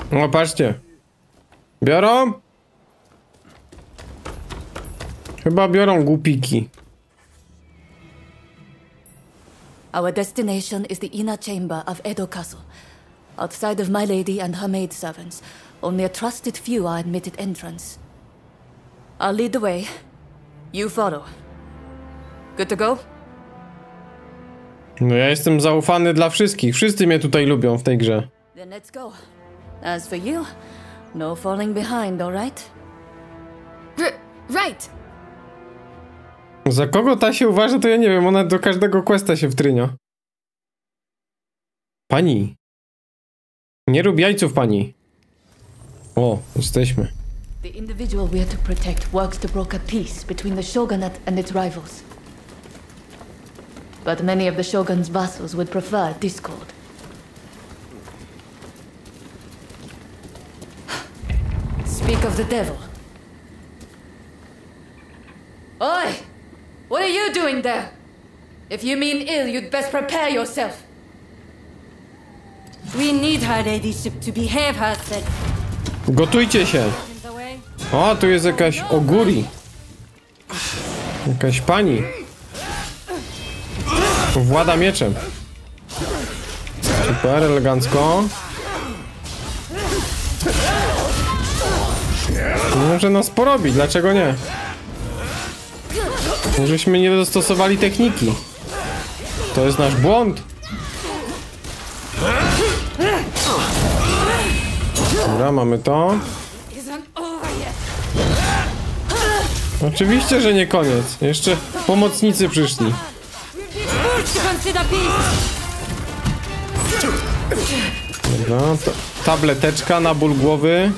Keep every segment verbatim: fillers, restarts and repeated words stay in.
O, patrzcie. Biorą? Chyba biorą głupiki. Our destination is the inner chamber of Edo Castle. Outside of my lady and her maidservants, only a trusted few are admitted entrance. I'll lead the way. You follow. Good to go? No ja jestem zaufany dla wszystkich. Wszyscy mnie tutaj lubią w tej grze. Then let's go. As for you, no falling behind, all right? R right. Za kogo ta się uważa, to ja nie wiem. Ona do każdego questa się wtrynia. Pani. Nie rób jajców, pani. O, jesteśmy. The individual we are to protect works to broker peace between the shogunate and its rivals. But many of the shogun's vassals would prefer discord. Speak of the devil. Oi! What are you doing there? If you mean ill, you'd best prepare yourself. We need her ladyship to behave herself. Gotujcie się. O, tu jest jakaś oguri. Jakaś pani. Włada mieczem. Super, elegancko. Może nas porobi, dlaczego nie? Żeśmy nie dostosowali techniki. To jest nasz błąd. Dobra, mamy to. Oczywiście, że nie koniec. Jeszcze pomocnicy przyszli. Dobra, to tableteczka na ból głowy.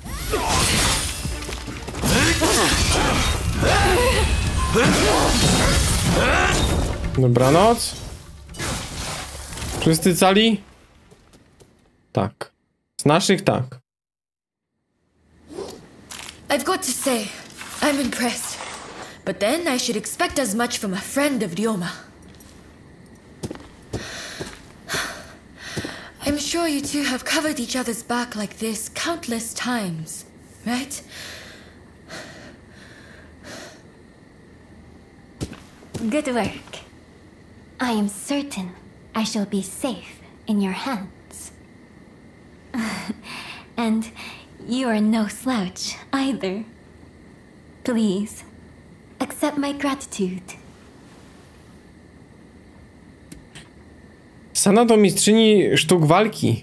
Dobranoc. Wszyscy cali? Tak. Z naszych tak. I've got to say, I'm impressed. But then I should expect as much from a friend of Ryoma. I'm sure you two have covered each other's back like this countless times, right? Good work. I am certain I shall be safe in your hands. And you are no slouch either. Please, accept my gratitude. Sana to mistrzyni sztuk walki.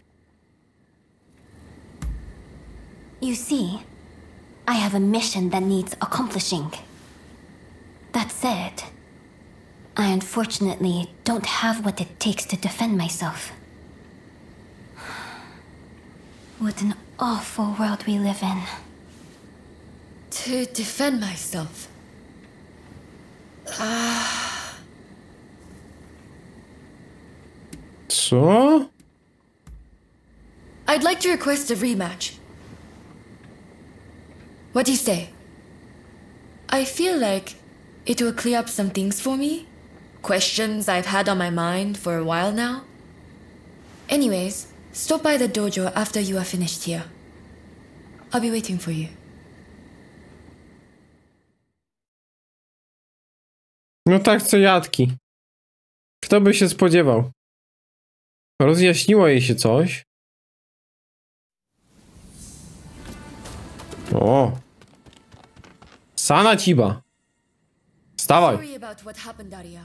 You see, I have a mission that needs accomplishing. That said, I unfortunately don't have what it takes to defend myself. What an awful world we live in. To defend myself. Ah. Co? I'd like to request a rematch. What do you say? I feel like it will clear up some things for me. Questions I've had on my mind for a while now. Anyways, stop by the dojo after you are finished here. I'll be waiting for you. No tak, co jadki. Kto by się spodziewał? Rozjaśniło jej się coś. O. Sana Chiba. Wstawaj. Sorry about what happened, Daria.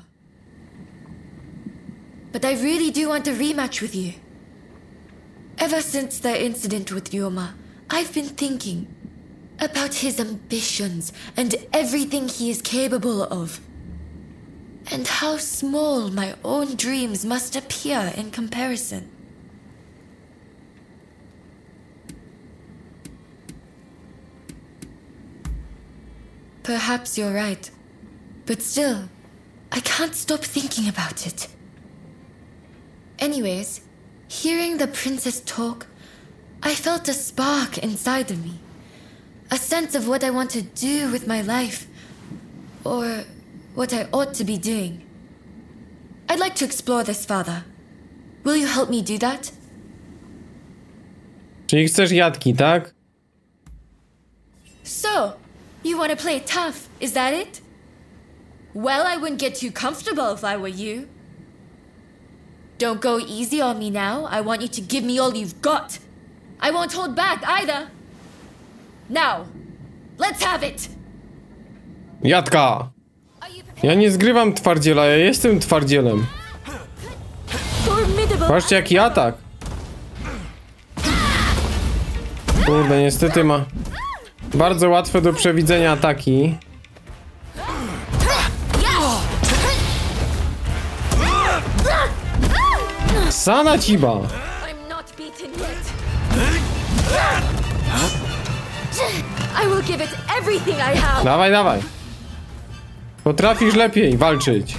But I really do want a rematch with you. Ever since the incident with Ryoma, I've been thinking about his ambitions and everything he is capable of. And how small my own dreams must appear in comparison. Perhaps you're right. But still, I can't stop thinking about it. Anyways, hearing the princess talk, I felt a spark inside of me. A sense of what I want to do with my life. Or what I ought to be doing. I'd like to explore this further. Will you help me do that? Czyli chcesz jatki, tak? So, you want to play tough, is that it? Well, I wouldn't get too comfortable if I were you. Don't go easy on me now. I want you to give me all you've got. I won't hold back either. Now, let's have it. Jatka! Ja nie zgrywam twardziela, ja jestem twardzielem. Formidable. Patrzcie jaki atak. Kurde, niestety ma bardzo łatwe do przewidzenia ataki. Sana Chiba! I'm not beaten yet. I will give it everything I have. Dawaj, dawaj. Potrafisz lepiej walczyć.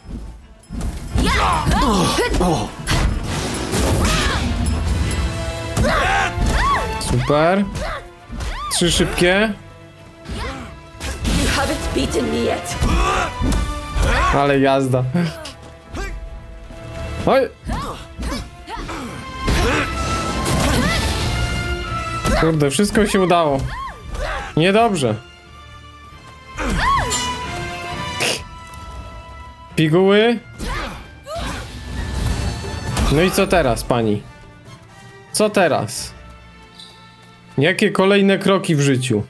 Super. Trzy szybkie. You haven't beaten me yet. Ale jazda. Oj. Kurde, wszystko się udało. Niedobrze. Piguły. No i co teraz, pani? Co teraz? Jakie kolejne kroki w życiu?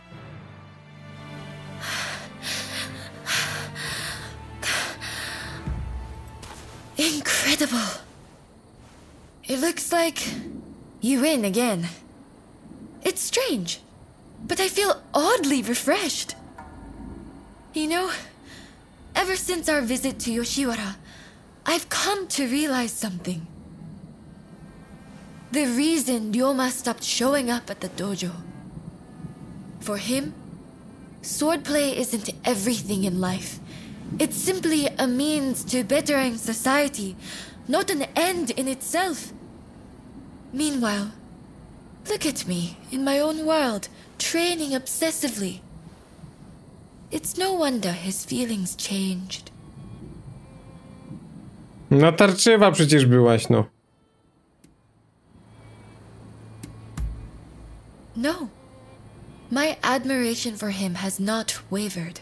Incredible. It looks like you win again. It's strange, but I feel oddly refreshed. You know, ever since our visit to Yoshiwara, I've come to realize something. The reason Ryoma stopped showing up at the dojo. For him, swordplay isn't everything in life. It's simply a means to bettering society, not an end in itself. Meanwhile, look at me, in my own world, training obsessively. It's no wonder his feelings changed. Natarczywa przecież byłaś, no. No. My admiration for him has not wavered.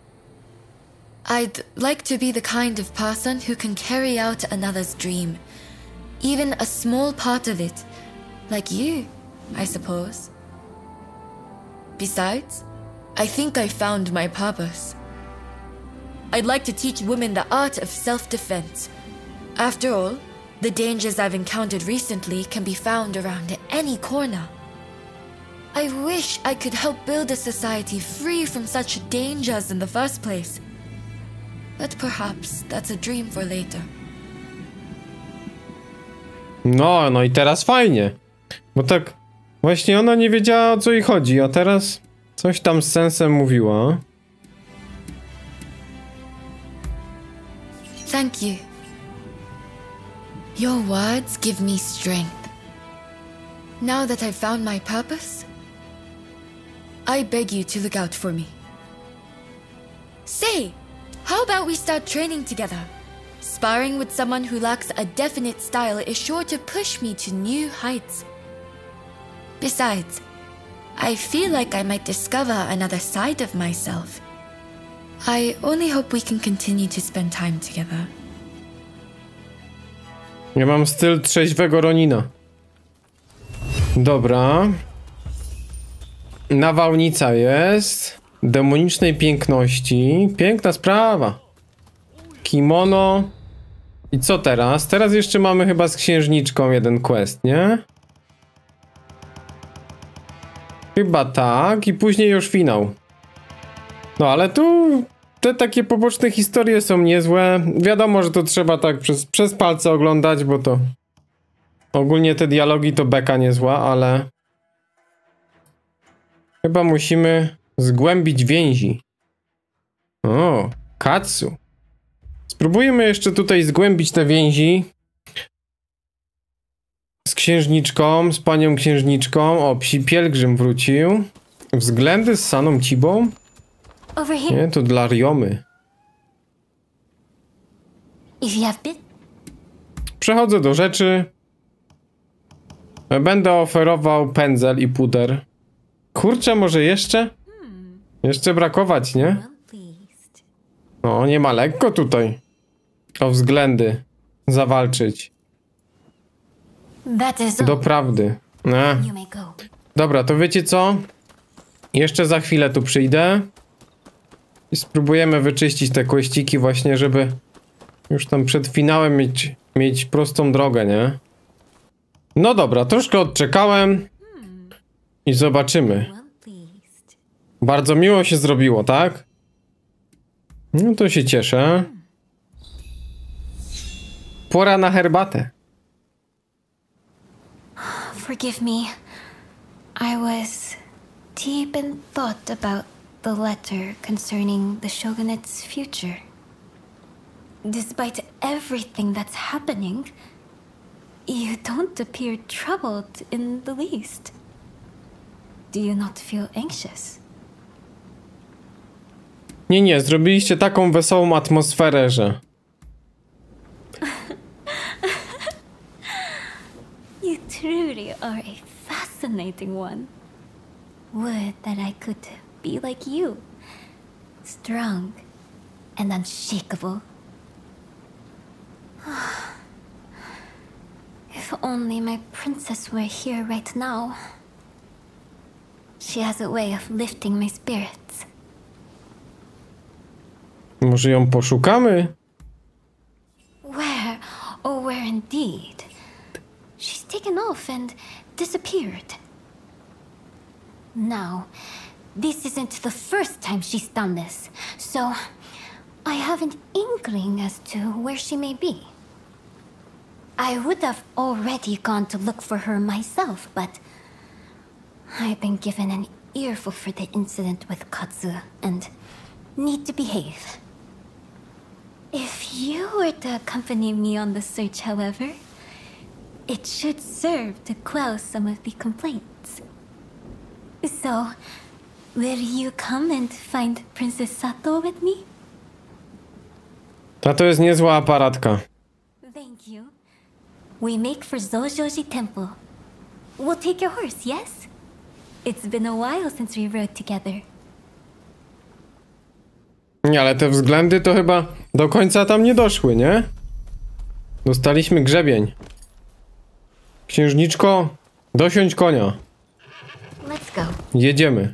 I'd like to be the kind of person who can carry out another's dream. Even a small part of it. Like you, I suppose. Besides, I think I found my purpose. I'd like to teach women the art of self-defense. After all, the dangers I've encountered recently can be found around any corner. I wish I could help build a society free from such dangers in the first place. But perhaps that's a dream for later. No, no i teraz fajnie. Bo tak właśnie ona nie wiedziała o co jej chodzi, a teraz coś tam z sensem mówiła. Thank you. Your words give me strength. Now that I've found my purpose, I beg you to look out for me. Say, how about we start training together? Sparring with someone who lacks a definite style is sure to push me to new heights. Besides, I feel like I might discover another side of myself. I only hope we can continue to spend time together. Ja mam styl trzeźwego Ronina. Dobra. Nawałnica jest. Demonicznej piękności. Piękna sprawa. Kimono. I co teraz? Teraz jeszcze mamy chyba z księżniczką jeden quest, nie? Chyba tak. I później już finał. No ale tu te takie poboczne historie są niezłe. Wiadomo, że to trzeba tak przez, przez palce oglądać, bo to ogólnie te dialogi to beka niezła, ale chyba musimy zgłębić więzi. O, Katsu. Spróbujmy jeszcze tutaj zgłębić te więzi z księżniczką, z panią księżniczką. O, psi pielgrzym wrócił. Względy z Saną Chibą? Over here. Nie, to dla Ryomy. If you have bit. Przechodzę do rzeczy. Będę oferował pędzel i puder. Kurczę, może jeszcze? Jeszcze brakować, nie? Well pleased. No, nie ma lekko tutaj. O względy. Zawalczyć. That is all. Do prawdy. Ne. You may go. Dobra, to wiecie co? Jeszcze za chwilę tu przyjdę. I spróbujemy wyczyścić te kościki właśnie, żeby już tam przed finałem mieć, mieć prostą drogę, nie? No dobra, troszkę odczekałem. I zobaczymy. Well pleased. Bardzo miło się zrobiło, tak? No to się cieszę. Pora na herbatę. Forgive me. I was deep in thought about the letter concerning the shogunate's future. Despite everything that's happening, you don't appear troubled in the least. Do you not feel anxious? Nie, nie, zrobiliście taką wesołą atmosferę, że... You truly are a fascinating one. Would that I could be like you. Strong and unshakable. If only my princess were here right now. She has a way of lifting my spirits. Może ją poszukamy? Where, oh where indeed? She's taken off and disappeared. Now, this isn't the first time she's done this, so I have an inkling as to where she may be. I would have already gone to look for her myself, but I've been given an earful for the incident with Katsu and need to behave. If you were to accompany me on the search, however, it should serve to quell some of the complaints. So, will you come and find Princess Sato with me? Ta to jest niezła aparatka. Thank you. We make for Zojoji Temple. We'll take your horse, yes? It's been a while since we rode together. Nie, ale te względy to chyba do końca tam nie doszły, nie? Dostaliśmy grzebień. Księżniczko, dosiądź konia. Let's go. Jedziemy.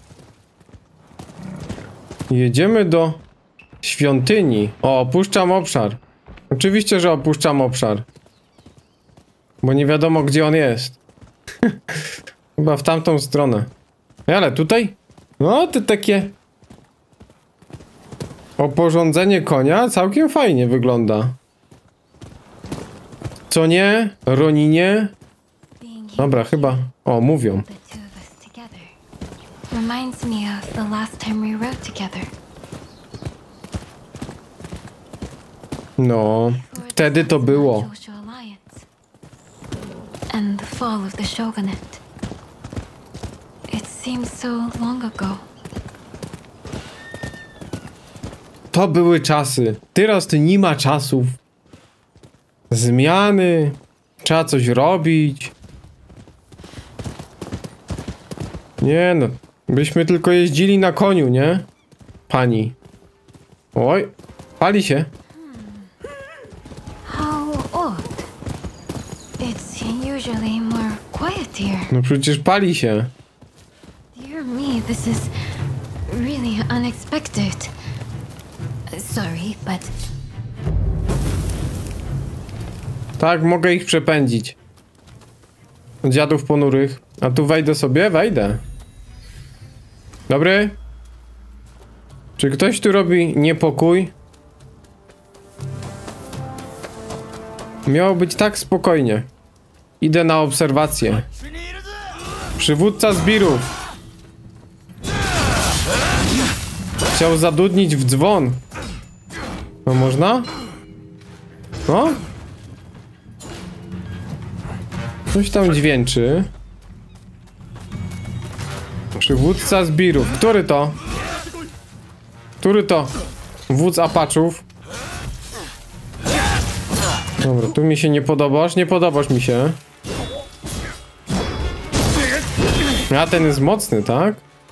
Jedziemy do świątyni. O, opuszczam obszar. Oczywiście, że opuszczam obszar. Bo nie wiadomo, gdzie on jest. Chyba w tamtą stronę. Ale tutaj? No, to takie... Oporządzenie konia całkiem fajnie wygląda. Co nie? Roninie? Dobra, chyba... O, mówią. The two of us together reminds me of the last time we rode together. No, wtedy to było. Joshu Alliance and the fall of the shogunate. It seems so long ago. To były czasy. Teraz to nie ma czasów. Zmiany. Trzeba coś robić. Nie no. Byśmy tylko jeździli na koniu, nie? Pani. Oj. Pali się. How odd. It's usually more quiet here. No przecież pali się. Dear me, this is really unexpected. Sorry, but Tak, mogę ich przepędzić. Dziadów ponurych. A tu wejdę sobie? Wejdę. Dobry? Czy ktoś tu robi niepokój? Miało być tak spokojnie. Idę na obserwację. Przywódca zbirów. Chciał zadudnić w dzwon. No można? No? Coś tam dźwięczy. Przywódca zbirów. Który to? Który to? Wódz Apaczów. Dobra, tu mi się nie podobasz. Nie podobasz mi się. A ten jest mocny, tak?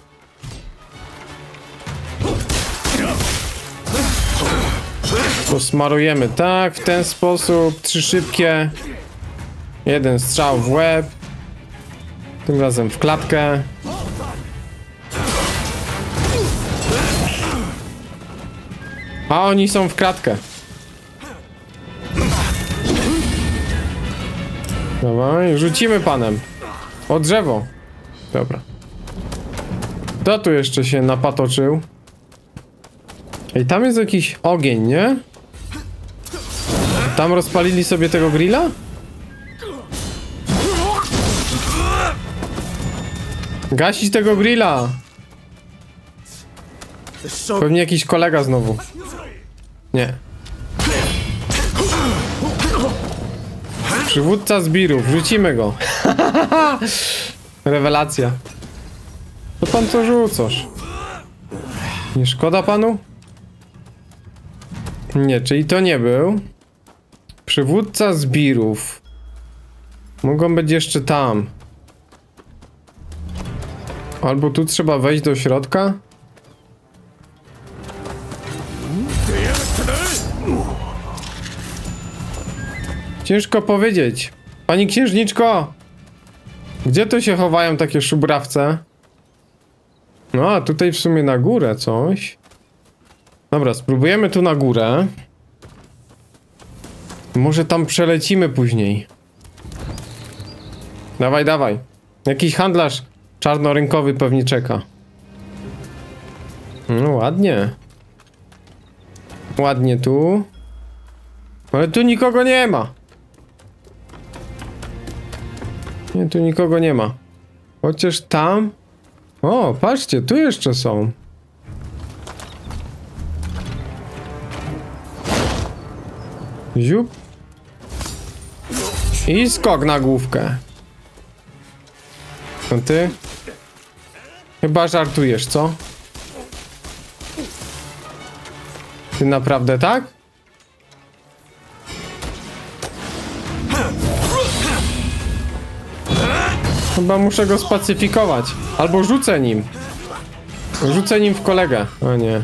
Posmarujemy tak, w ten sposób. Trzy szybkie. Jeden strzał w łeb. Tym razem w klatkę. A oni są w kratkę. Dawaj, rzucimy panem. O drzewo. Dobra. Kto tu jeszcze się napatoczył? Ej, tam jest jakiś ogień, nie? Tam rozpalili sobie tego grilla? Gasić tego grilla! Pewnie jakiś kolega znowu. Nie. Przywódca zbirów, rzucimy go. Rewelacja. To pan co rzucasz? Nie szkoda panu? Nie, czyli to nie był. Przywódca zbirów. Mogą być jeszcze tam. Albo tu trzeba wejść do środka? Ciężko powiedzieć. Pani księżniczko! Gdzie tu się chowają takie szubrawce? No, a tutaj w sumie na górę coś. Dobra, spróbujemy tu na górę. Może tam przelecimy później. Dawaj, dawaj. Jakiś handlarz czarnorynkowy pewnie czeka. No ładnie. Ładnie tu. Ale tu nikogo nie ma. Nie, tu nikogo nie ma. Chociaż tam... O, patrzcie, tu jeszcze są. Ziup. I skok na główkę. A ty? Chyba żartujesz, co? Ty naprawdę tak? Chyba muszę go spacyfikować. Albo rzucę nim. Rzucę nim w kolegę. O nie.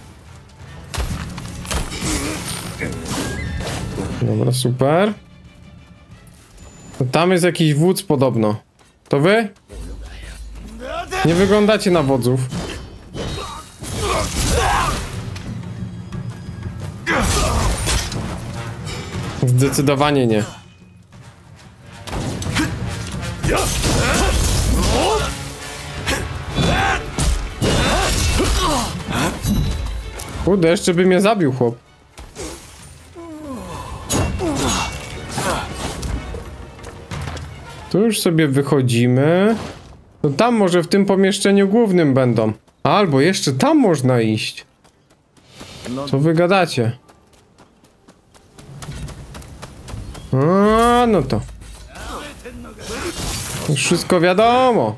Dobra, super. To tam jest jakiś wódz podobno. To wy? Nie wyglądacie na wodzów. Zdecydowanie nie. Kurde, jeszcze by mnie zabił chłop. Tu już sobie wychodzimy. To tam może w tym pomieszczeniu głównym będą. Albo jeszcze tam można iść. Co wy gadacie? A, no to. Już wszystko wiadomo.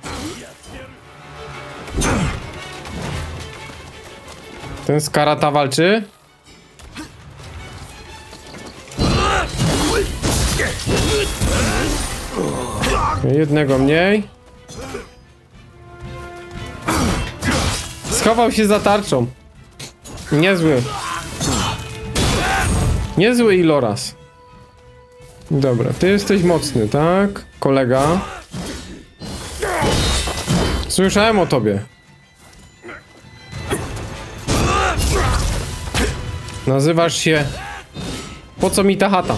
Ten z karata walczy? Jednego mniej. Schował się za tarczą. Niezły. Niezły iloraz. Dobra, ty jesteś mocny, tak? Kolega. Słyszałem o tobie. Nazywasz się... Po co mi ta chata?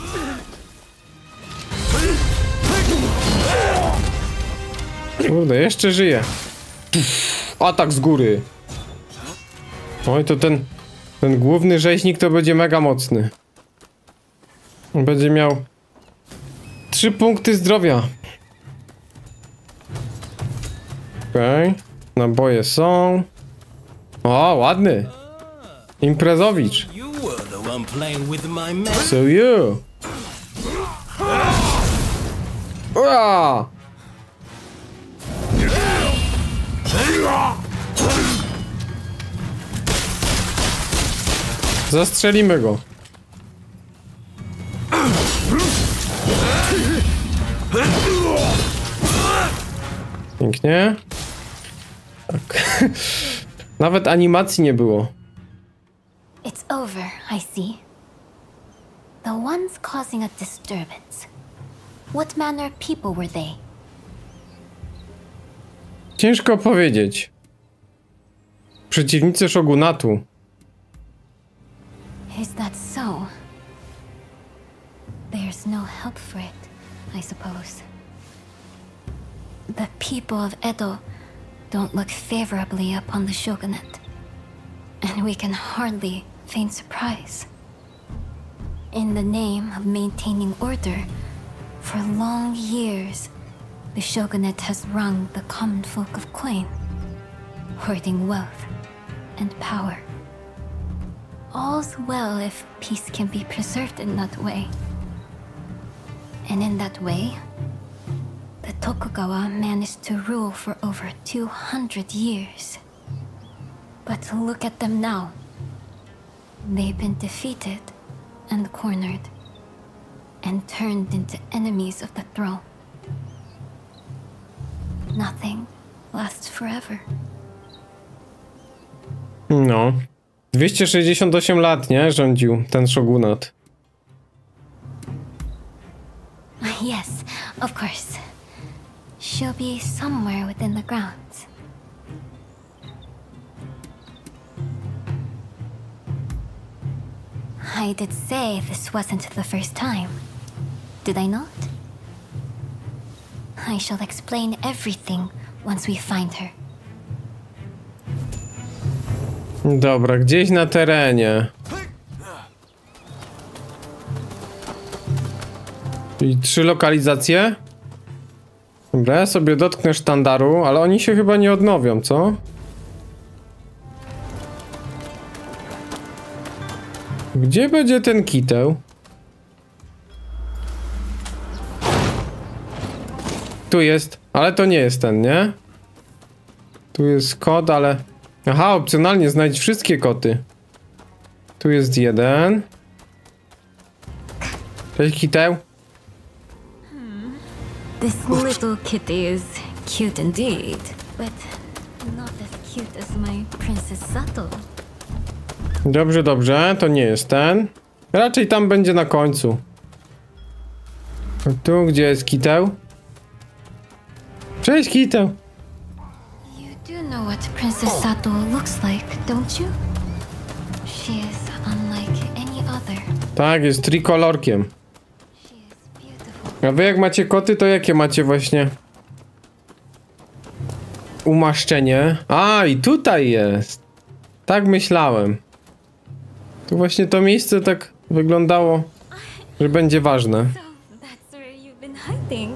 Kurde, jeszcze żyje. Atak z góry. Oj, to ten... Ten główny rzeźnik to będzie mega mocny. Będzie miał... Trzy punkty zdrowia. Okej. Okay. Naboje są. O, ładny. Imprezowicz. So you. Ua! Zastrzelimy go. Pięknie. Tak. Nawet animacji nie było. It's over, I see. The ones causing a disturbance. What manner of people were they? Ciężko powiedzieć. Przeciwnicy shogunatu. Is that so? There's no help for it, I suppose. The people of Edo don't look favorably upon the shogunate, and we can hardly feign surprise. In the name of maintaining order, for long years, the shogunate has wrung the common folk of coin, hoarding wealth and power. All's well if peace can be preserved in that way. And in that way, the Tokugawa managed to rule for over two hundred years. But look at them now. They've been defeated and cornered, and turned into enemies of the throne. Nothing lasts forever. No. dwieście sześćdziesiąt osiem lat, nie? Rządził ten shogunat. Yes, of course. She'll be somewhere within the grounds. I did say this wasn't the first time. Did I not? I shall explain everything once we find her. Dobra, gdzieś na terenie. I trzy lokalizacje. Dobra, ja sobie dotknę sztandaru, ale oni się chyba nie odnowią, co? Gdzie będzie ten kiteł? Tu jest, ale to nie jest ten, nie? Tu jest kod, ale... Aha, opcjonalnie znajdź wszystkie koty. Tu jest jeden. Cześć, kiteł. This little kitty is cute indeed, but not as cute as my Princess Sato. Dobrze, dobrze, to nie jest ten. Raczej tam będzie na końcu. A tu, gdzie jest kiteł? Cześć, kiteł. You do know what Princess Sato looks like, don't you? She is unlike any other. Tak, jest trikolorkiem. She is beautiful. A wy jak macie koty, to jakie macie właśnie umaszczenie? A, i tutaj jest. Tak myślałem. Tu właśnie to miejsce tak wyglądało, że będzie ważne. So that's where you've been hiding.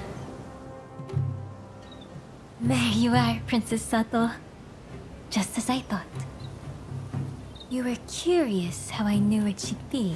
There you are, Princess Sato. Just as I thought. You were curious how I knew where she'd be.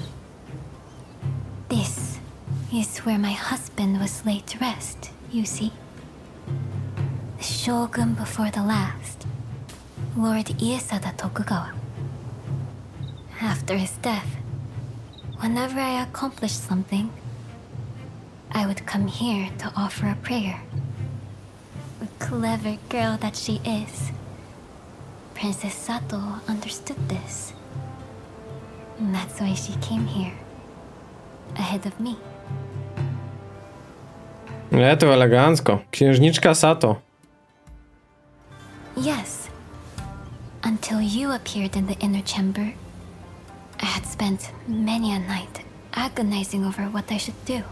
This is where my husband was laid to rest, you see. The shogun before the last, Lord Iesada Tokugawa. After his death, whenever I accomplished something, I would come here to offer a prayer. The clever girl that she is, Princess Sato understood this. And that's why she came here, ahead of me. Nie, to elegancko. Księżniczka Sato. Yes. Until you appeared in the inner chamber, I had spent many a night agonizing over what I should do.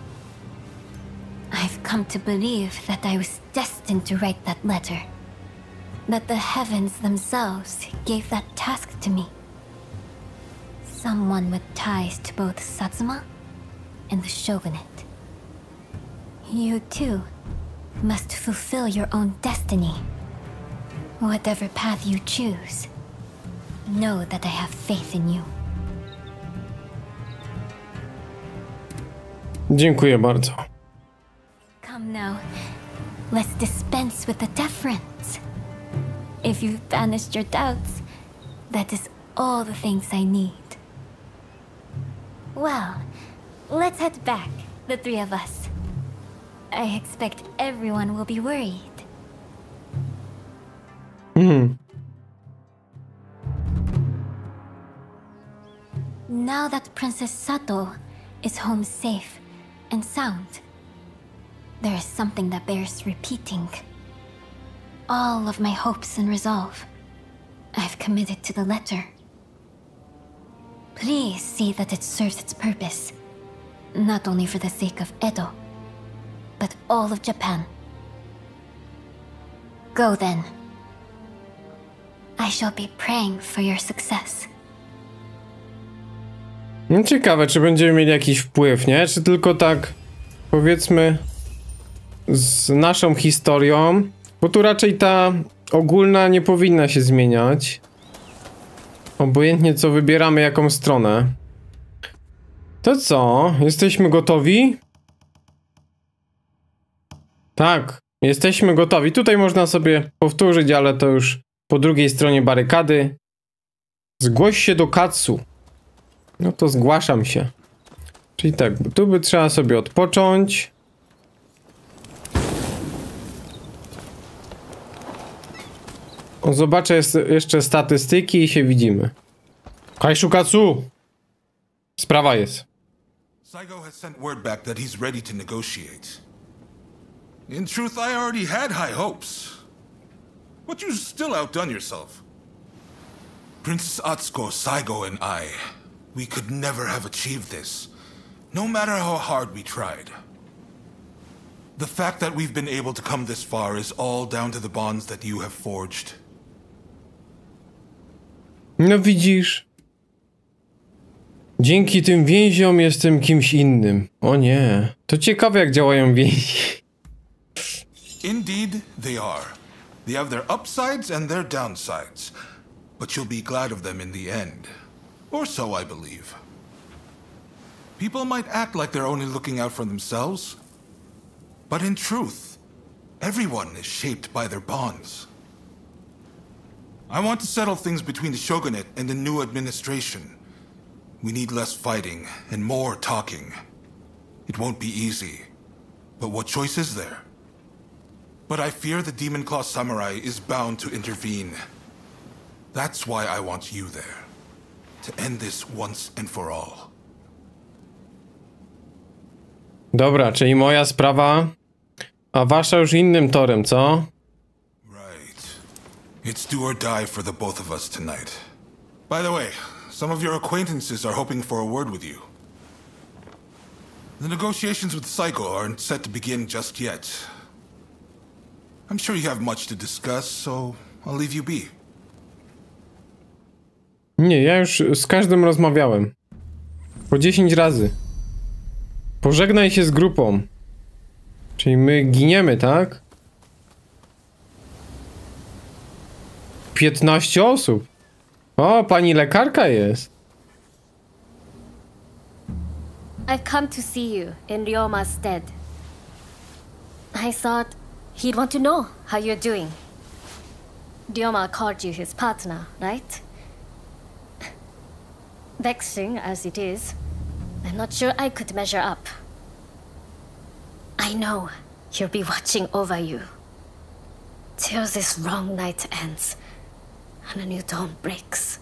I've come to believe that I was destined to write that letter. That the heavens themselves gave that task to me. Someone with ties to both Satsuma and the shogunate. You too must fulfill your own destiny. Whatever path you choose, know that I have faith in you. Dziękuję bardzo. Come now, let's dispense with the deference. If you've banished your doubts, that is all the things I need. Well, let's head back, the three of us. I expect everyone will be worried, now that Princess Sato is home safe and sound, there is something that bears repeating. All of my hopes and resolve, I've committed to the letter. Please see that it serves its purpose, not only for the sake of Edo, but all of Japan. Go then. I shall be praying for your success. No ciekawe, czy będziemy mieli jakiś wpływ, nie? Czy tylko tak, powiedzmy, z naszą historią, bo tu raczej ta ogólna nie powinna się zmieniać. Obojętnie co wybieramy, jaką stronę. To co? Jesteśmy gotowi? Tak, jesteśmy gotowi. Tutaj można sobie powtórzyć, ale to już po drugiej stronie barykady. Zgłoś się do Katsu. No to zgłaszam się. Czyli tak, tu by trzeba sobie odpocząć. O, zobaczę jeszcze statystyki i się widzimy. Kaishu Katsu! Sprawa jest. Saigo has sent word back that he's ready to negotiate. In truth, I already had high hopes. But you still outdone yourself. Princess Atsuko, Saigo, and I, we could never have achieved this, no matter how hard we tried. The fact that we've been able to come this far is all down to the bonds that you have forged. No widzisz. Dzięki tym więziom jestem kimś innym. O nie. To ciekawe, jak działają więzi. Indeed, they are. They have their upsides and their downsides. But you'll be glad of them in the end. Or so I believe. People might act like they're only looking out for themselves. But in truth, everyone is shaped by their bonds. I want to settle things between the shogunate and the new administration. We need less fighting and more talking. It won't be easy. But what choice is there? But I fear the Demon Claw Samurai is bound to intervene. That's why I want you there. To end this once and for all. Dobra, czyli moja sprawa, a wasza już innym torem, co? Right. It's do or die for the both of us tonight. By the way, some of your acquaintances are hoping for a word with you. The negotiations with Saigo aren't set to begin just yet. I'm sure you have much to discuss, so I'll leave you be. Nie, ja już z każdym rozmawiałem. Po dziesięć razy. Pożegnaj się z grupą. Czyli my giniemy, tak? piętnaście osób. O, pani lekarka jest. I've come to see you in Ryoma's stead. I thought he'd want to know how you're doing. Ryoma called you his partner, right? Vexing as it is, I'm not sure I could measure up. I know he'll be watching over you till this wrong night ends and a new dawn breaks.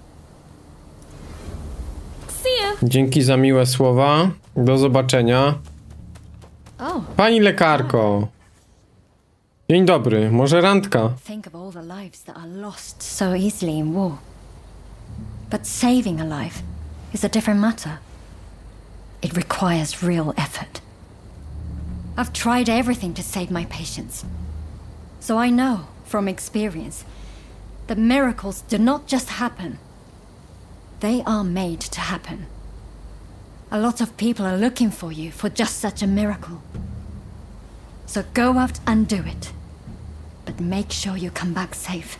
See you. Dzięki za miłe słowa. Do zobaczenia. Oh. Pani lekarko. Dzień dobry. Może randka? Think of all the lives that are lost so easily in war. But saving a life is a different matter. It requires real effort. I've tried everything to save my patients. So I know, from experience, that miracles do not just happen. They are made to happen. A lot of people are looking for you for just such a miracle. So go out and do it. But make sure you come back safe.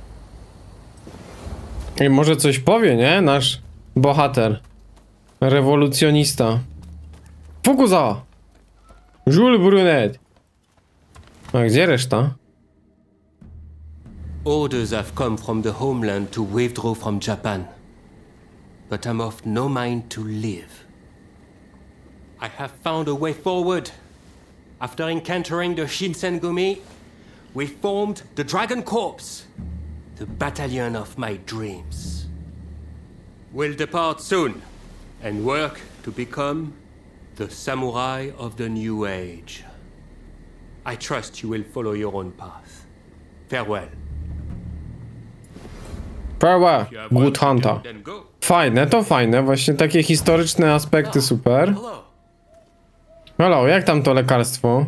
I może coś powie, nie? Nasz bohater. Rewolucjonista. Fukuza! Jules Brunet. A gdzie reszta? Orders have come from the homeland to withdraw from Japan. But I'm of no mind to live. I have found a way forward. After encountering the Shinsengumi, we formed the Dragon Corps, the battalion of my dreams. We'll depart soon, and work to become the samurai of the new age. I trust you will follow your own path. Farewell. Farewell, Good Hunter. Fajne, to fajne, właśnie takie historyczne aspekty, super. Halo, jak tam to lekarstwo?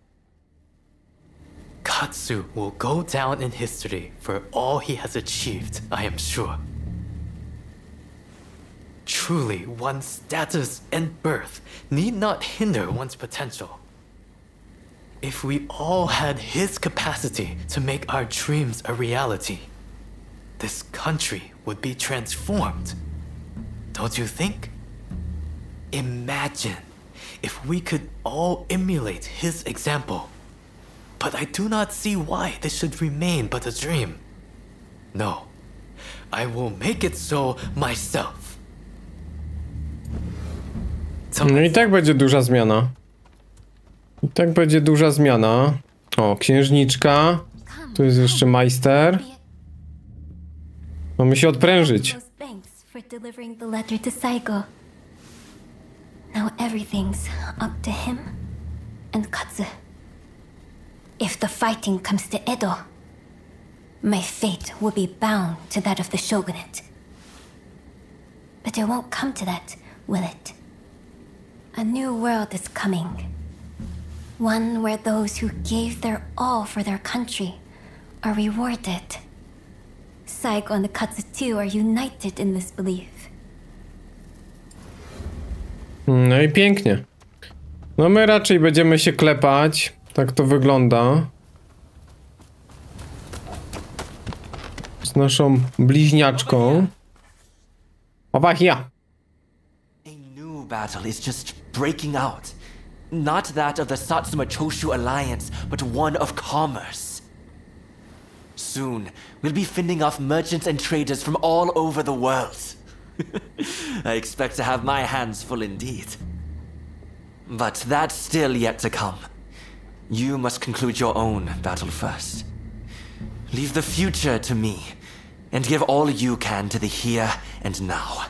Katsu will go down in history for all he has achieved, I am sure. Truly, one's status and birth need not hinder one's potential. If we all had his capacity to make our dreams a reality, this country would be transformed. Don't you think? Imagine if we could all emulate his example. But I do not see why this should remain but a dream. No, I will make it so myself. No i tak będzie duża zmiana. I tak będzie duża zmiana. O, księżniczka. Tu jest jeszcze majster. Mamy się odprężyć. Now everything's up to him and Katsu. If the fighting comes to Edo, my fate will be bound to that of the shogunate. But it won't come to that, will it? A new world is coming. One where those who gave their all for their country are rewarded. Saigo and the Katsu too are united in this belief. No i pięknie. No my raczej będziemy się klepać. Tak to wygląda. Z naszą bliźniaczką. Over here. A new battle is just breaking out. Not that of the Satsuma Choshu alliance, but one of commerce. Soon, we'll be fending off merchants and traders from all over the world. I expect to have my hands full indeed. But that's still yet to come. You must conclude your own battle first. Leave the future to me, and give all you can to the here and now.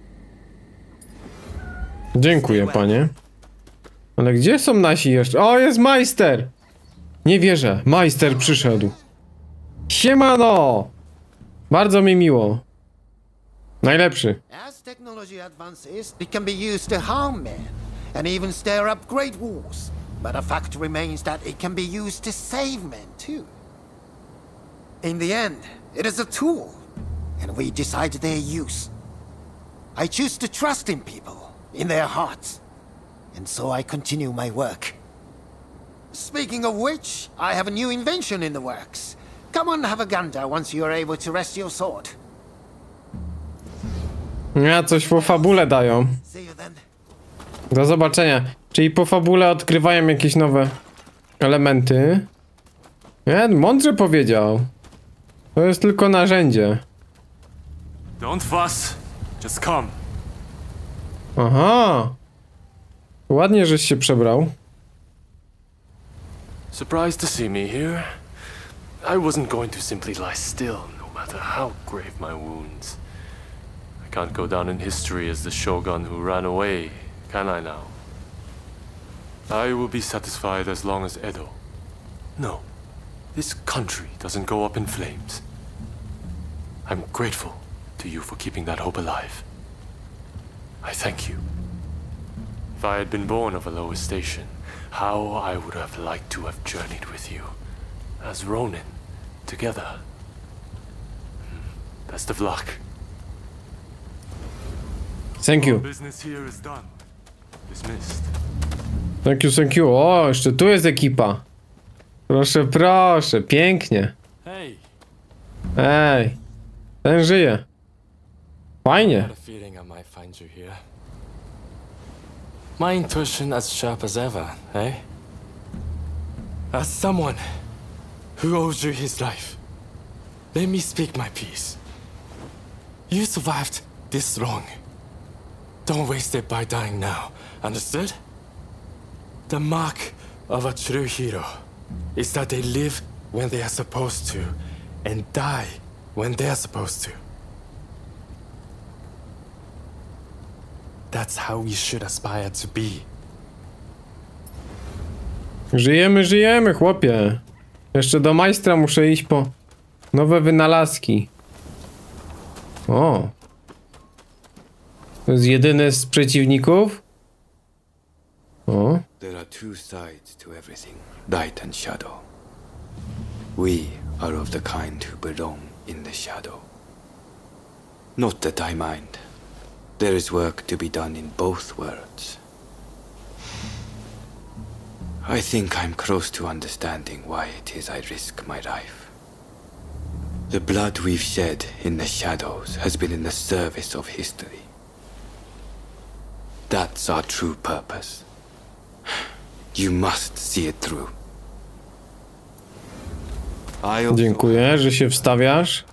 Dziękuję, panie. Ale gdzie są nasi jeszcze? O, jest majster! Nie wierzę, majster przyszedł. Siemano! Bardzo mi miło. Najlepszy. As technology advances, it can be used to harm men, and even stir up great wars. But the fact remains that it can be used to save men, too. In the end, it is a tool, and we decide their use. I choose to trust in people, in their hearts, and so I continue my work. Speaking of which, I have a new invention in the works. Come on, have a gander once you are able to rest your sword. Ja coś po fabule dają. Do zobaczenia. Czyli po fabule odkrywają jakieś nowe elementy. Nie, mądrze powiedział. To jest tylko narzędzie. Don't fuss. Just come. Aha. Ładnie, żeś się przebrał. Surprised to see me here? I wasn't going to simply lie still, no matter how grave my wounds. I can't go down in history as the shogun who ran away, can I now? I will be satisfied as long as Edo. No, this country doesn't go up in flames. I'm grateful to you for keeping that hope alive. I thank you. If I had been born of a lower station, how I would have liked to have journeyed with you, as Ronin, together. Best of luck. Thank you. Business here is done. Dismissed. Thank you, thank you. O, jeszcze tu jest ekipa. Proszę, proszę, pięknie. Hey. Ej, ten żyje. Fajnie. My intuition as sharp as ever, eh? As someone who owes you his life, let me speak my piece. You survived this long. Don't waste it by dying now, understood? The mark of a true hero is that they live when they are supposed to and die when they are supposed to. That's how we should aspire to be. Żyjemy, żyjemy, chłopie. Jeszcze do majstra muszę iść po nowe wynalazki. O. To jest jedyny z przeciwników? O. There are two sides to everything, light and shadow. We are of the kind who belong in the shadow. Not that I mind. There is work to be done in both worlds. I think I'm close to understanding why it is I risk my life. The blood we've shed in the shadows has been in the service of history. That's our true purpose. You must see it through. Dziękuję, że się wstawiasz.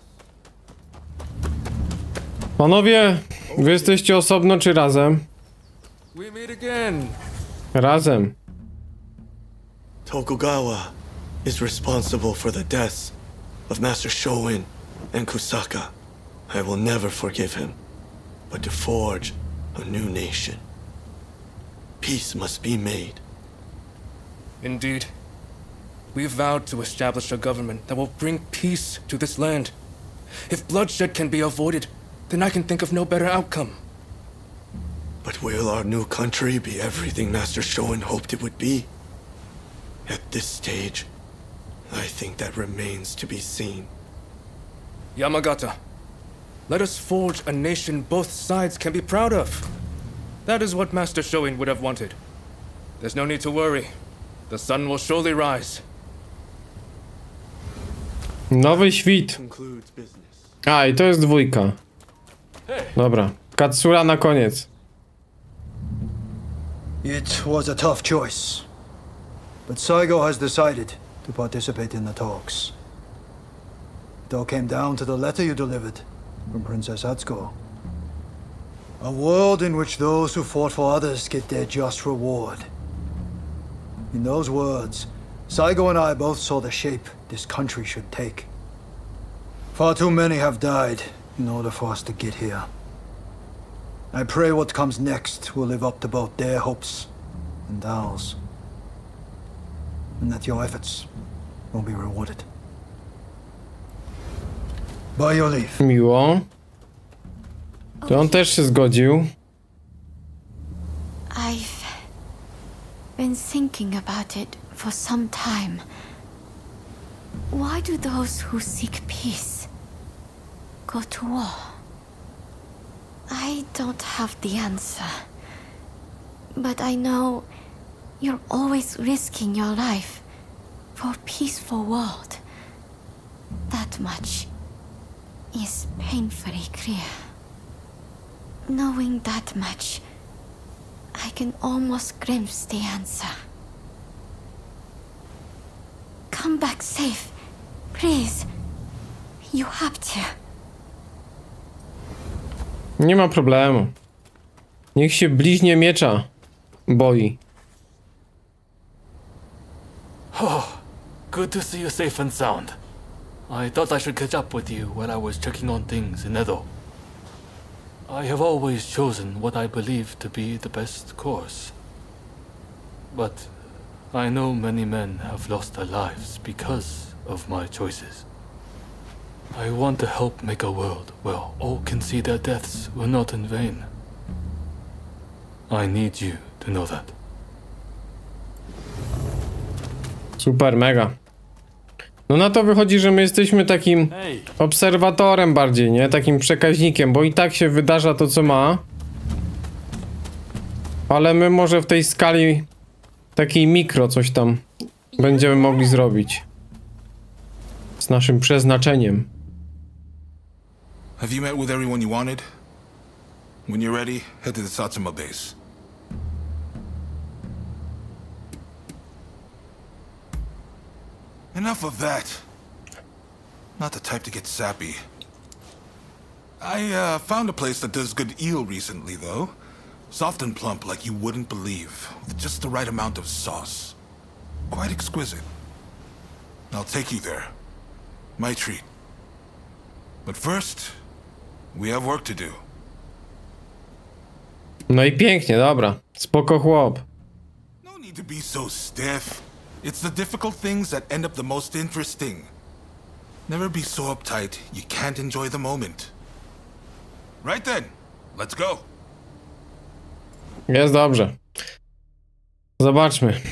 Panowie, wy jesteście osobno czy razem? We meet again. Razem. Tokugawa is responsible for the deaths of Master Shoin and Kusaka. I will never forgive him, but to forge a new nation. Peace must be made. Indeed. We vowed to establish a government that will bring peace to this land. If bloodshed can be avoided, then I can think of no better outcome. But will our new country be everything Master Shoin hoped it would be? At this stage, I think that remains to be seen. Yamagata, let us forge a nation both sides can be proud of. That is what Master Shoin would have wanted. There's no need to worry. The sun will surely rise. Nowy świt. A, i to jest dwójka. Dobra, Katsura na koniec. It was a tough choice, but Saigo has decided to participate in the talks. It all came down to the letter you delivered from Princess Atsuko. A world in which those who fought for others get their just reward. In those words, Saigo and I both saw the shape this country should take. Far too many have died in order for us to get here. I pray what comes next will live up to both their hopes and ours. And that your efforts will be rewarded. By your leave. Miło. To on też się zgodził. I've been thinking about it for some time. Why do those who seek peace go to war? I don't have the answer. But I know you're always risking your life for a peaceful world. That much is painfully clear. Knowing that much, I can almost glimpse the answer. Come back safe, please. You have to. Nie ma problemu. Niech się bliźnie miecza boi. Oh, good to see you safe and sound. I thought I should catch up with you while I was checking on things in Edo. I have always chosen what I believe to be the best course. But I know many men have lost their lives because of my choices. I want to help make a world where all can see their deaths were not in vain. I need you to know that. Super, mega. No na to wychodzi, że my jesteśmy takim obserwatorem bardziej, nie? Takim przekaźnikiem, bo i tak się wydarza to, co ma. Ale my może w tej skali takiej mikro coś tam będziemy mogli zrobić. Z naszym przeznaczeniem. Have you met with everyone you wanted? When you're ready, head to the Satsuma base. Enough of that. Not the type to get sappy. I uh, found a place that does good eel recently, though. Soft and plump like you wouldn't believe, with just the right amount of sauce. Quite exquisite. I'll take you there. My treat. But first, we have work to do. No i pięknie, dobra. Spoko chłop. No need to be so stiff. It's the difficult things that end up the most interesting. Never be so uptight you can't enjoy the moment. Right then, let's go. Jest dobrze. Zobaczmy.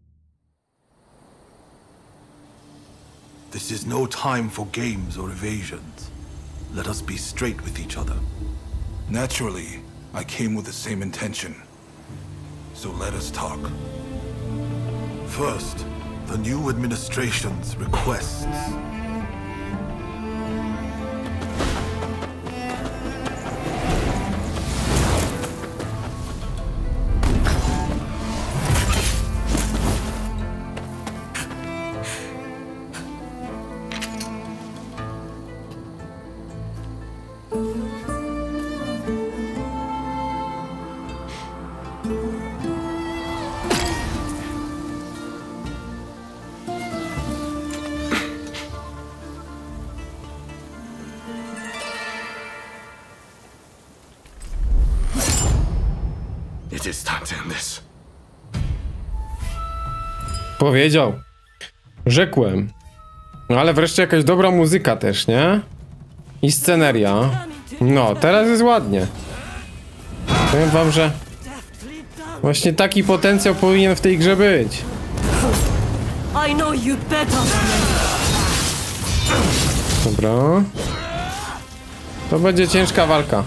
This is no time for games or evasions. Let us be straight with each other. Naturally, I came with the same intention. So let us talk. First, the new administration's requests. It is time to end this. Powiedział. Rzekłem. No ale wreszcie jakaś dobra muzyka też, nie? I sceneria. No, teraz jest ładnie. Powiem wam, że właśnie taki potencjał powinien w tej grze być. Dobra. To będzie ciężka walka.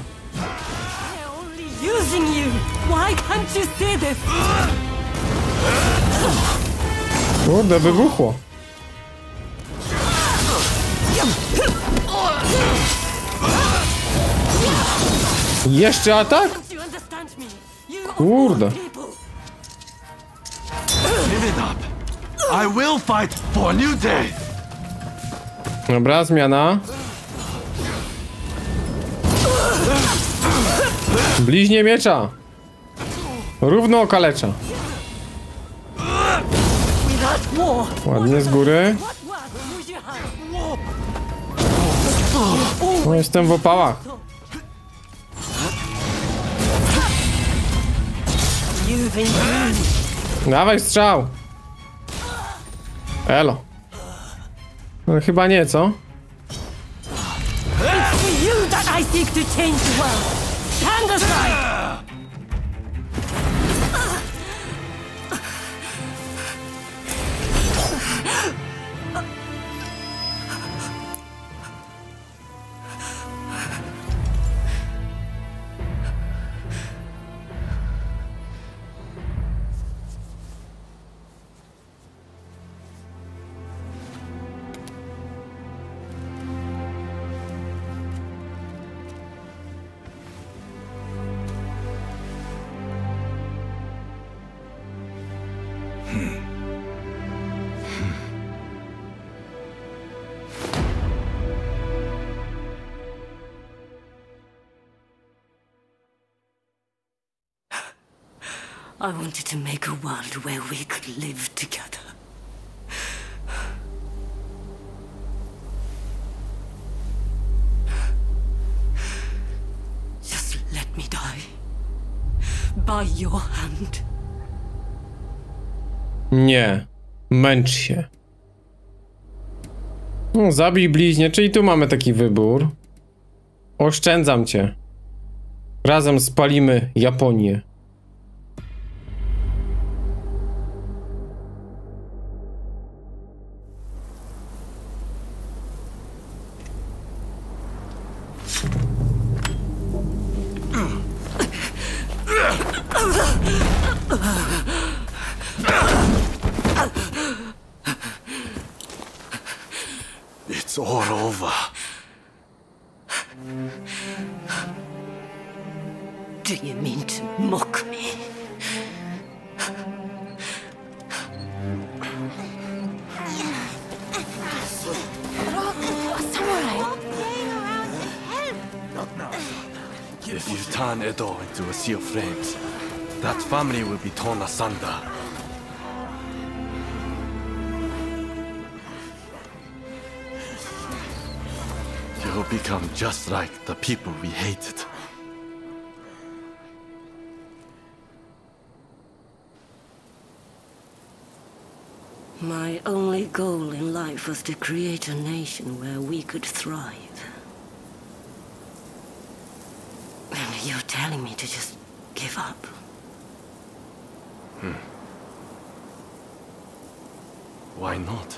Kurde, wybuchło. Jeszcze atak? Kurde. Give it up. I will fight for a new day. Dobra, zmiana. Bliźnie miecza. Równo okalecza. Ładnie z góry. No, jestem w opałach. Dawaj strzał. Elo. No, chyba nie, co? I wanted to make a world where we could live together. Just let me die. By your hand. Nie. Męcz się. No, zabij bliźnie, czyli tu mamy taki wybór. Oszczędzam cię. Razem spalimy Japonię. It's all over. Do you mean to mock me? If you turn Edo into a sea of flames, that family will be torn asunder. You'll become just like the people we hated. only goal in life was to create a nation where we could thrive. And you're telling me to just give up? Hmm. Why not?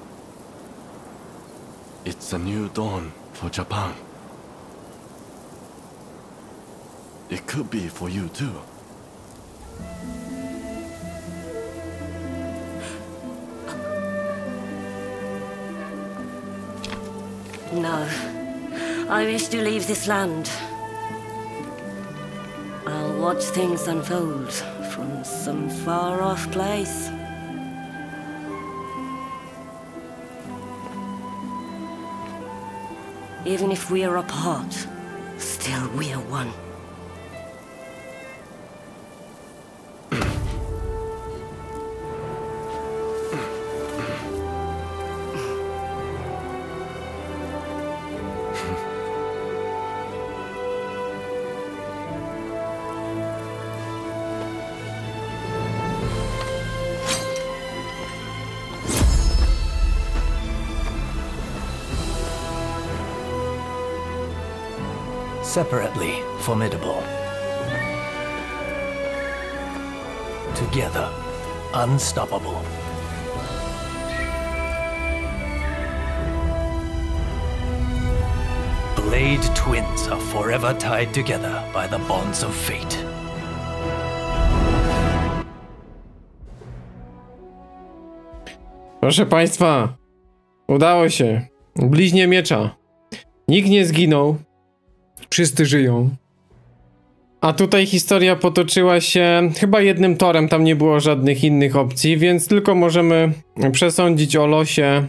It's a new dawn for Japan. It could be for you too. No. I wish to leave this land. I'll watch things unfold from some far-off place. Even if we are apart, still we are one. Separately formidable. Together, unstoppable. Blade twins are forever tied together by the bonds of fate. Proszę Państwa, udało się. Bliźnie miecza. Nikt nie zginął. Wszyscy żyją. A tutaj historia potoczyła się chyba jednym torem, tam nie było żadnych innych opcji, więc tylko możemy przesądzić o losie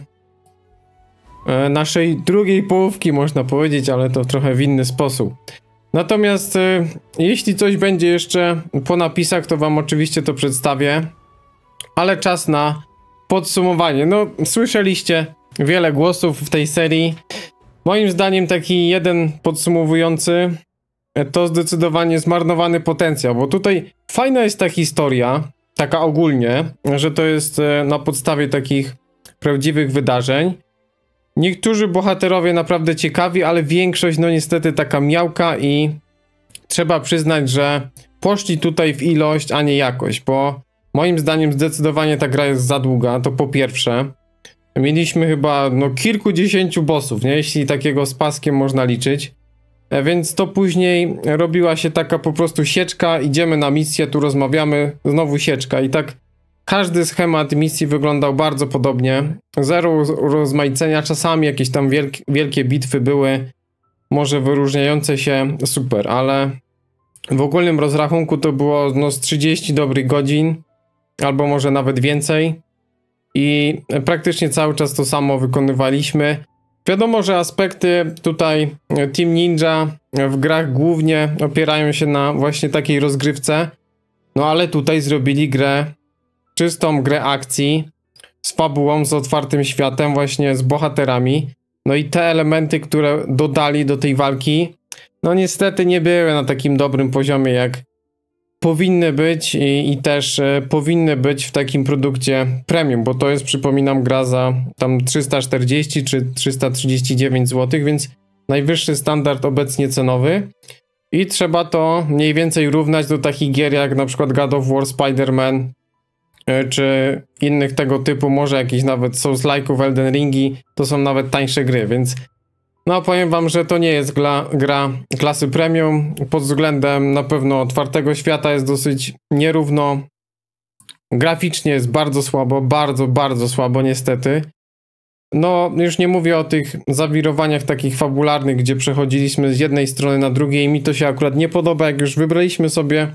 naszej drugiej połówki, można powiedzieć, ale to trochę w inny sposób. Natomiast jeśli coś będzie jeszcze po napisach, to wam oczywiście to przedstawię, ale czas na podsumowanie. No, słyszeliście wiele głosów w tej serii. Moim zdaniem taki jeden podsumowujący to zdecydowanie zmarnowany potencjał, bo tutaj fajna jest ta historia, taka ogólnie, że to jest na podstawie takich prawdziwych wydarzeń. Niektórzy bohaterowie naprawdę ciekawi, ale większość no niestety taka miałka i trzeba przyznać, że poszli tutaj w ilość, a nie jakość, bo moim zdaniem zdecydowanie ta gra jest za długa, to po pierwsze. Mieliśmy chyba no kilkudziesięciu bossów, nie? Jeśli takiego z paskiem można liczyć. E, więc to później robiła się taka po prostu sieczka, idziemy na misję, tu rozmawiamy, znowu sieczka i tak każdy schemat misji wyglądał bardzo podobnie. Zero rozmaicenia, czasami jakieś tam wielkie, wielkie bitwy były, może wyróżniające się, super, ale w ogólnym rozrachunku to było no z trzydzieści dobrych godzin, albo może nawet więcej. I praktycznie cały czas to samo wykonywaliśmy. Wiadomo, że aspekty tutaj Team Ninja w grach głównie opierają się na właśnie takiej rozgrywce. No ale tutaj zrobili grę, czystą grę akcji, z fabułą, z otwartym światem, właśnie z bohaterami. No i te elementy, które dodali do tej walki, no niestety nie były na takim dobrym poziomie, jak powinny być i, i też e, powinny być w takim produkcie premium, bo to jest, przypominam, gra za tam trzysta czterdzieści czy trzysta trzydzieści dziewięć złotych, więc najwyższy standard obecnie cenowy i trzeba to mniej więcej równać do takich gier jak na przykład God of War, Spider-Man e, czy innych tego typu, może jakieś nawet Souls-like'ów, Elden Ringi, to są nawet tańsze gry, więc no powiem wam, że to nie jest gra, gra klasy premium. Pod względem na pewno otwartego świata jest dosyć nierówno. Graficznie jest bardzo słabo, bardzo, bardzo słabo niestety. No już nie mówię o tych zawirowaniach takich fabularnych, gdzie przechodziliśmy z jednej strony na drugiej i mi to się akurat nie podoba. Jak już wybraliśmy sobie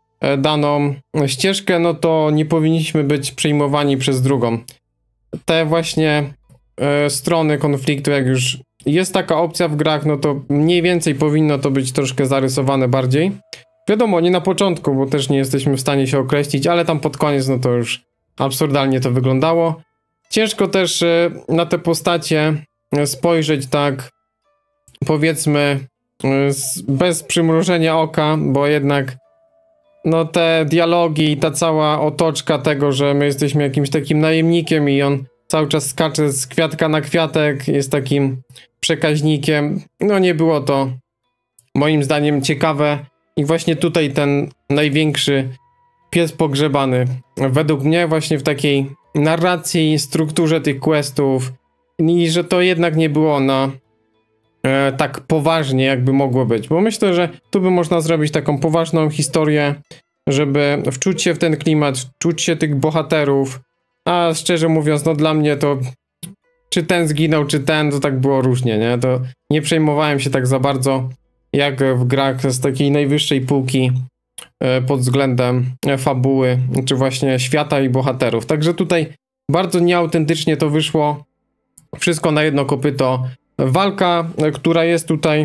daną ścieżkę, no to nie powinniśmy być przejmowani przez drugą. Te właśnie e, strony konfliktu, jak już jest taka opcja w grach, no to mniej więcej powinno to być troszkę zarysowane bardziej. Wiadomo, nie na początku, bo też nie jesteśmy w stanie się określić, ale tam pod koniec, no to już absurdalnie to wyglądało. Ciężko też y, na te postacie y, spojrzeć tak, powiedzmy, y, z, bez przymrużenia oka, bo jednak no te dialogi i ta cała otoczka tego, że my jesteśmy jakimś takim najemnikiem i on cały czas skacze z kwiatka na kwiatek, jest takim przekaźnikiem. No nie było to moim zdaniem ciekawe i właśnie tutaj ten największy pies pogrzebany według mnie właśnie w takiej narracji, strukturze tych questów i że to jednak nie było na e, tak poważnie jakby mogło być, bo myślę, że tu by można zrobić taką poważną historię, żeby wczuć się w ten klimat, wczuć się tych bohaterów, a szczerze mówiąc, no dla mnie to czy ten zginął, czy ten, to tak było różnie, nie? To nie przejmowałem się tak za bardzo jak w grach z takiej najwyższej półki e, pod względem e, fabuły, czy właśnie świata i bohaterów. Także tutaj bardzo nieautentycznie to wyszło. Wszystko na jedno kopyto. Walka, e, która jest tutaj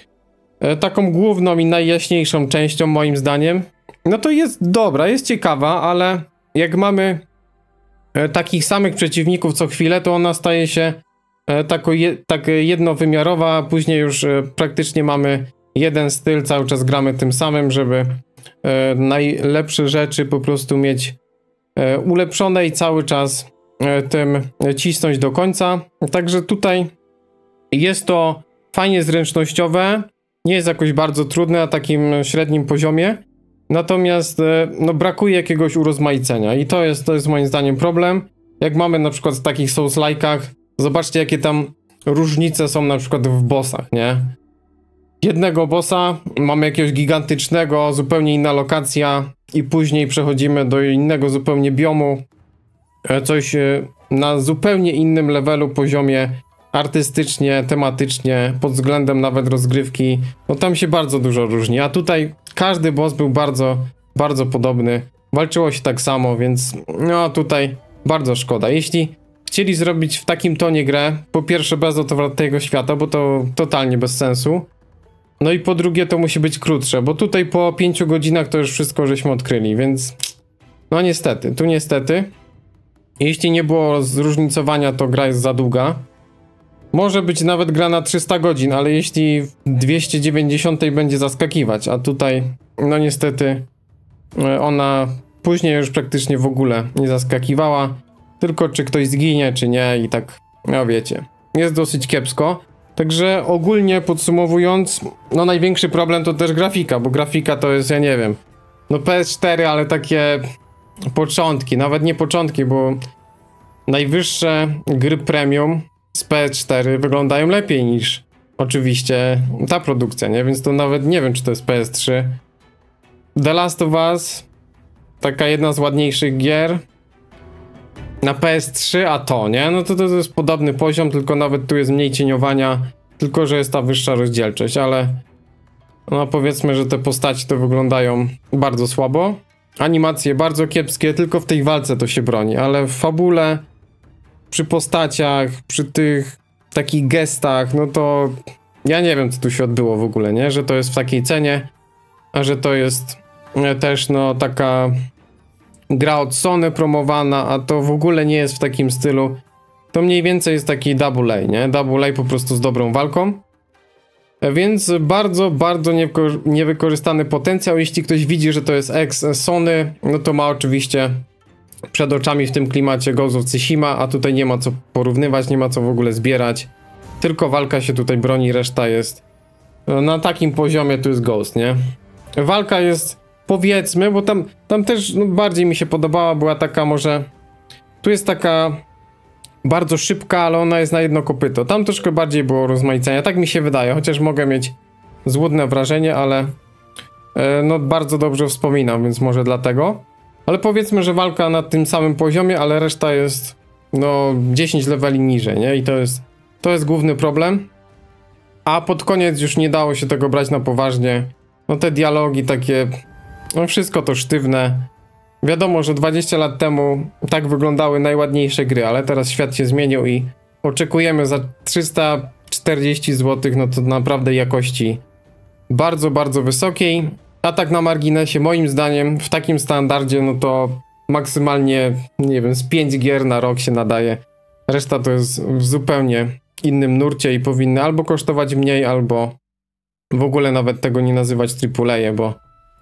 e, taką główną i najjaśniejszą częścią moim zdaniem, no to jest dobra, jest ciekawa, ale jak mamy e, takich samych przeciwników co chwilę, to ona staje się e, tako je, tak jednowymiarowa, a później już e, praktycznie mamy jeden styl, cały czas gramy tym samym, żeby e, najlepsze rzeczy po prostu mieć e, ulepszone i cały czas e, tym cisnąć do końca. Także tutaj jest to fajnie zręcznościowe, nie jest jakoś bardzo trudne na takim średnim poziomie, natomiast e, no, brakuje jakiegoś urozmaicenia i to jest, to jest moim zdaniem problem. Jak mamy na przykład w takich Souls-like'ach, zobaczcie jakie tam różnice są na przykład w bossach, nie? Jednego bossa mamy jakiegoś gigantycznego, zupełnie inna lokacja i później przechodzimy do innego zupełnie biomu, coś na zupełnie innym levelu, poziomie artystycznie, tematycznie, pod względem nawet rozgrywki, no tam się bardzo dużo różni, a tutaj każdy boss był bardzo, bardzo podobny, walczyło się tak samo, więc no tutaj bardzo szkoda. Jeśli chcieli zrobić w takim tonie grę, po pierwsze bez otwartego świata, bo to totalnie bez sensu, no i po drugie to musi być krótsze, bo tutaj po pięciu godzinach to już wszystko żeśmy odkryli, więc no niestety, tu niestety. Jeśli nie było zróżnicowania, to gra jest za długa. Może być nawet gra na trzysta godzin, ale jeśli w dwieście dziewięćdziesiąt będzie zaskakiwać, a tutaj no niestety ona później już praktycznie w ogóle nie zaskakiwała, tylko czy ktoś zginie, czy nie i tak, no wiecie, jest dosyć kiepsko. Także ogólnie podsumowując, no największy problem to też grafika, bo grafika to jest, ja nie wiem, no P S cztery, ale takie początki, nawet nie początki, bo najwyższe gry premium z P S cztery wyglądają lepiej niż oczywiście ta produkcja, nie? Więc to nawet nie wiem, czy to jest P S trzy. The Last of Us, taka jedna z ładniejszych gier na P S trzy, a to, nie? No to, to, to jest podobny poziom, tylko nawet tu jest mniej cieniowania, tylko że jest ta wyższa rozdzielczość, ale no powiedzmy, że te postaci to wyglądają bardzo słabo. Animacje bardzo kiepskie, tylko w tej walce to się broni, ale w fabule, przy postaciach, przy tych takich gestach, no to ja nie wiem, co tu się odbyło w ogóle, nie? Że to jest w takiej cenie, a że to jest też no taka gra od Sony promowana, a to w ogóle nie jest w takim stylu. To mniej więcej jest taki double A, nie? Double A po prostu z dobrą walką. Więc bardzo, bardzo niewykorzystany potencjał. Jeśli ktoś widzi, że to jest ex Sony, no to ma oczywiście przed oczami w tym klimacie Ghost of Tsushima, a tutaj nie ma co porównywać, nie ma co w ogóle zbierać. Tylko walka się tutaj broni, reszta jest na takim poziomie, tu jest Ghost, nie? Walka jest, powiedzmy, bo tam, tam też no, bardziej mi się podobała, była taka może... Tu jest taka bardzo szybka, ale ona jest na jedno kopyto. Tam troszkę bardziej było rozmaicenia, tak mi się wydaje, chociaż mogę mieć złudne wrażenie, ale e, no bardzo dobrze wspominam, więc może dlatego. Ale powiedzmy, że walka na tym samym poziomie, ale reszta jest no dziesięć leveli niżej, nie? I to jest, to jest główny problem. A pod koniec już nie dało się tego brać na poważnie. No te dialogi takie, no wszystko to sztywne. Wiadomo, że dwadzieścia lat temu tak wyglądały najładniejsze gry, ale teraz świat się zmienił i oczekujemy za trzysta czterdzieści złotych, no to naprawdę jakości bardzo, bardzo wysokiej. A tak na marginesie, moim zdaniem, w takim standardzie, no to maksymalnie, nie wiem, z pięć gier na rok się nadaje. Reszta to jest w zupełnie innym nurcie i powinny albo kosztować mniej, albo w ogóle nawet tego nie nazywać triple A, bo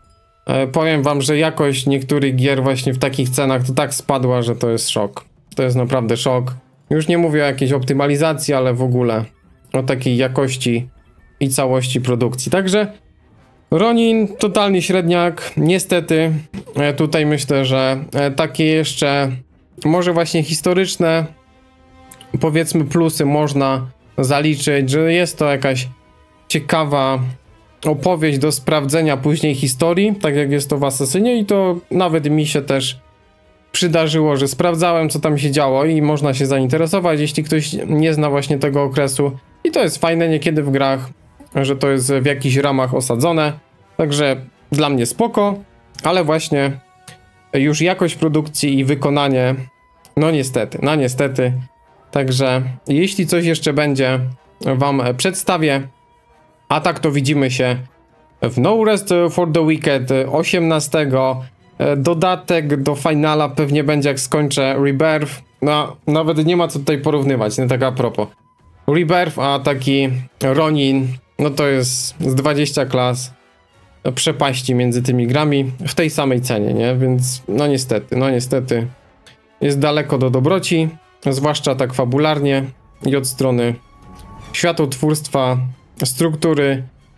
e, powiem wam, że jakość niektórych gier właśnie w takich cenach to tak spadła, że to jest szok. To jest naprawdę szok. Już nie mówię o jakiejś optymalizacji, ale w ogóle o takiej jakości i całości produkcji. Także Ronin, totalnie średniak. Niestety e, tutaj myślę, że e, takie jeszcze może właśnie historyczne, powiedzmy, plusy można zaliczyć, że jest to jakaś ciekawa opowieść do sprawdzenia później historii, tak jak jest to w Asasynie, i to nawet mi się też przydarzyło, że sprawdzałem, co tam się działo i można się zainteresować, jeśli ktoś nie zna właśnie tego okresu. I to jest fajne niekiedy w grach, że to jest w jakichś ramach osadzone, także dla mnie spoko, ale właśnie już jakość produkcji i wykonanie, no niestety, no niestety. Także jeśli coś jeszcze będzie, wam przedstawię, a tak to widzimy się w No Rest for the Wicked osiemnastego. Dodatek do finala pewnie będzie, jak skończę Rebirth. No, nawet nie ma co tutaj porównywać, nie tak a propos. Rebirth, a taki Ronin, no to jest z dwadzieścia klas przepaści między tymi grami w tej samej cenie, nie? Więc no niestety, no niestety jest daleko do dobroci, zwłaszcza tak fabularnie i od strony światotwórstwa, struktury,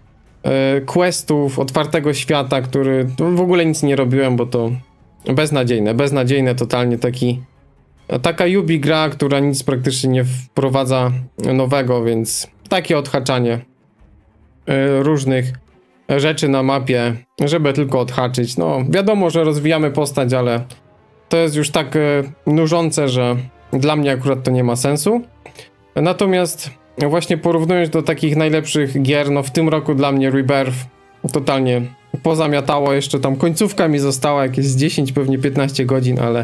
questów, otwartego świata, który w ogóle nic nie robiłem, bo to beznadziejne, beznadziejne totalnie. Taki taka Ubi gra, która nic praktycznie nie wprowadza nowego, więc takie odhaczanie różnych rzeczy na mapie, żeby tylko odhaczyć. No wiadomo, że rozwijamy postać, ale to jest już tak nużące, że dla mnie akurat to nie ma sensu. Natomiast właśnie porównując do takich najlepszych gier, no w tym roku dla mnie Rebirth totalnie pozamiatało. Jeszcze tam końcówka mi została, jakieś z dziesięć, pewnie piętnaście godzin, ale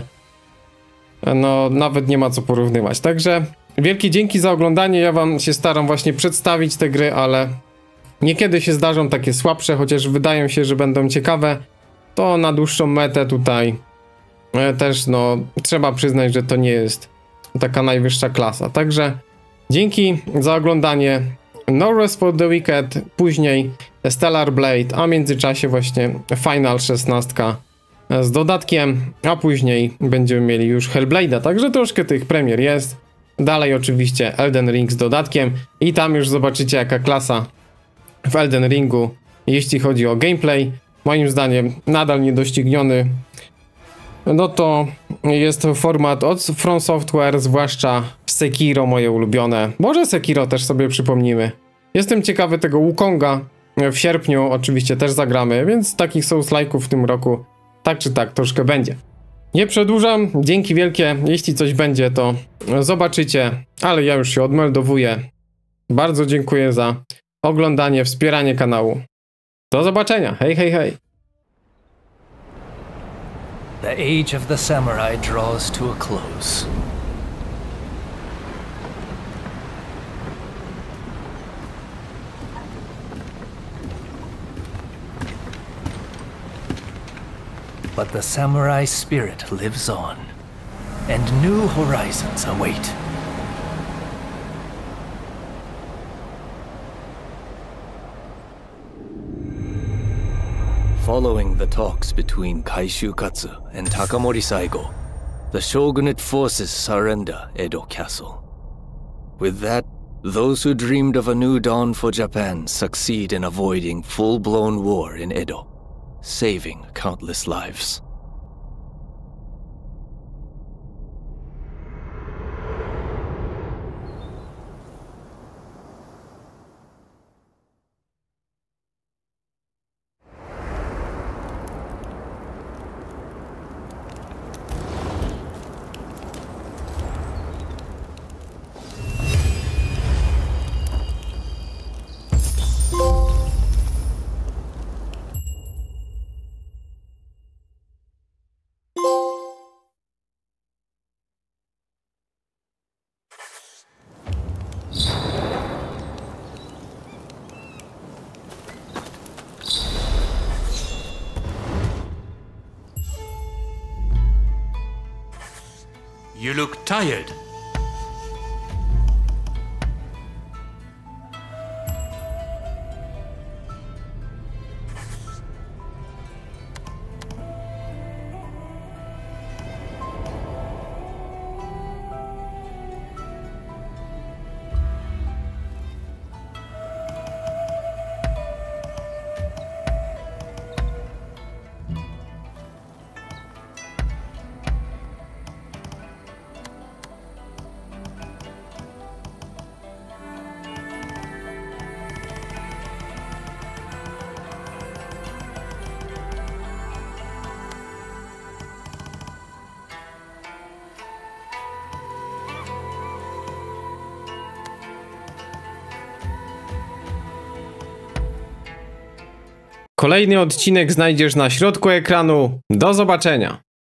no nawet nie ma co porównywać. Także wielkie dzięki za oglądanie. Ja wam się staram właśnie przedstawić te gry, ale niekiedy się zdarzą takie słabsze, chociaż wydają się, że będą ciekawe. To na dłuższą metę tutaj też no trzeba przyznać, że to nie jest taka najwyższa klasa. Także dzięki za oglądanie. No Rest for the Wicked, później Stellar Blade, a w międzyczasie właśnie Final szesnaście z dodatkiem, a później będziemy mieli już Hellblade'a, także troszkę tych premier jest. Dalej oczywiście Elden Ring z dodatkiem i tam już zobaczycie, jaka klasa w Elden Ringu, jeśli chodzi o gameplay. Moim zdaniem nadal niedościgniony. No to jest format od From Software, zwłaszcza Sekiro, moje ulubione. Może Sekiro też sobie przypomnimy. Jestem ciekawy tego Wukonga. W sierpniu oczywiście też zagramy, więc takich Souls-like'ów w tym roku tak czy tak troszkę będzie. Nie przedłużam, dzięki wielkie. Jeśli coś będzie, to zobaczycie, ale ja już się odmeldowuję. Bardzo dziękuję za oglądanie, wspieranie kanału. Do zobaczenia, hej, hej, hej. The age of the samurai draws to a close. But the samurai spirit lives on, and new horizons await. Following the talks between Kaishu Katsu and Takamori Saigo, the shogunate forces surrender Edo Castle. With that, those who dreamed of a new dawn for Japan succeed in avoiding full-blown war in Edo, saving countless lives. You look tired. Kolejny odcinek znajdziesz na środku ekranu. Do zobaczenia.